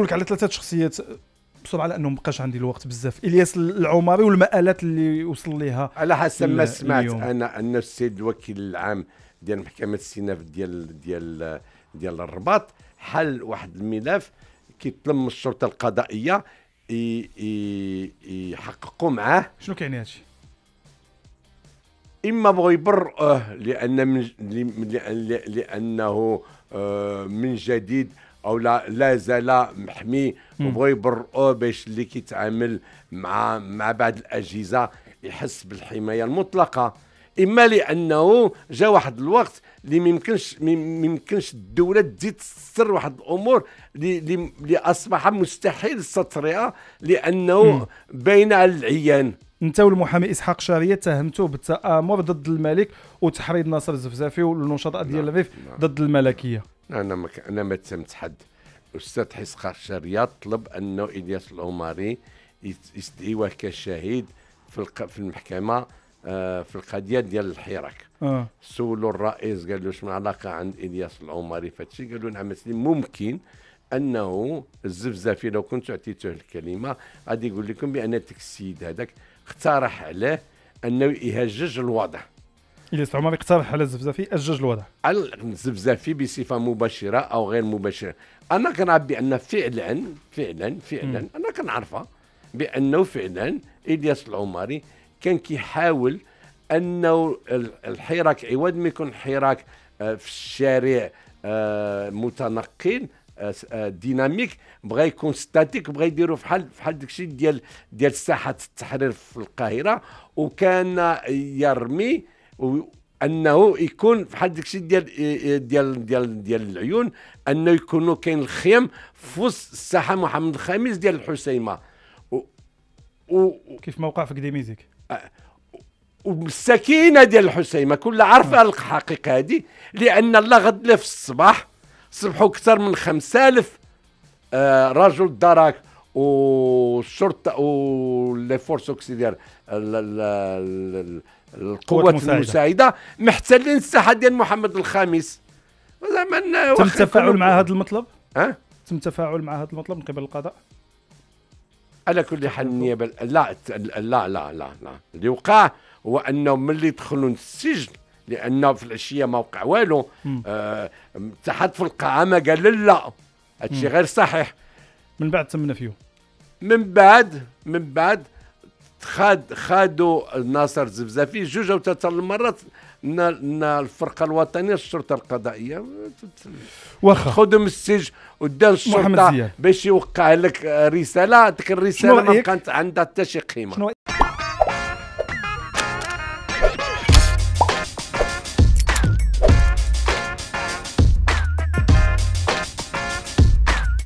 نسولك على 3 شخصيات بسرعه لانه مابقاش عندي الوقت بزاف. الياس العمري والمآلات اللي وصل ليها على حسب ما سمعت انا ان السيد الوكيل العام ديال محكمه السيناف ديال الرباط حل واحد الملف كيطلب من الشرطه القضائيه يحققوا معاه. شنو كيعني هادشي؟ اما بغوا يبرئوه لانه من جديد او لا زال محمي، وبغوا يبرئوه باش اللي كيتعامل مع بعض الاجهزه يحس بالحمايه المطلقه، اما لانه جا واحد الوقت اللي ميمكنش الدوله تزيد تستر واحد الامور اللي اصبح مستحيل سترها لانه باينه على العيان. انت والمحامي اسحاق شاريه اتهمتوه بالتآمر ضد الملك وتحريض ناصر الزفزافي والنشطاء ديال الريف ضد الملكيه. انا ما تهمت حد. الاستاذ اسحاق شاريه طلب انه الياس العمري يستدعيوه كشهيد في المحكمه في القضيه ديال الحراك. سولوا الرئيس قال له شنو العلاقه عند الياس العمري فهادشي؟ قالوا نعم ممكن انه الزفزافي لو كنت اعطيته الكلمه غادي يقول لكم بان داك السيد هذاك اقترح عليه انه يهجج الوضع. الياس العمري اقترح على الزفزافي اجج الوضع على الزفزافي بصفه مباشره او غير مباشره. انا كنعرف بان فعلا انا كنعرفها بانه فعلا الياس العمري كان كيحاول انه الحراك عوض ما يكون حراك في الشارع متنقل ديناميك، بغى يكون ستاتيك، بغى يديروا بحال داكشي ديال ساحه التحرير في القاهره، وكان يرمي انه يكون بحال داكشي ديال العيون، انه يكونوا كاين الخيم في وسط الساحه محمد الخامس ديال الحسيمه كيف موقع في كديميزيك والسكينه ديال الحسيمه كلها عارفه الحقيقه هذه، لان الله غد له في الصباح صبحوا اكثر من 5000 رجل درك والشرطه ولي فورس اوكسيدير القوات المساعده محتلين الساحه ديال محمد الخامس. زعما تم التفاعل مع هذا المطلب؟ تم التفاعل مع هذا المطلب من قبل القضاء؟ على كل حال النيابه لا لا لا لا لا اللي وقع هو انه ملي دخلوا للسجن، لانه في العشيه ما وقع والو، تحت في القاعه ما قال لا هادشي غير صحيح. من بعد تم نفيه. من بعد خادوا ناصر الزفزافي 2 أو 3 المرات الفرقه الوطنيه الشرطه القضائيه واخا خذوا من السجن قدام الشرطه باش يوقع لك رساله، ديك الرساله ما كانت عندها حتى شي قيمه.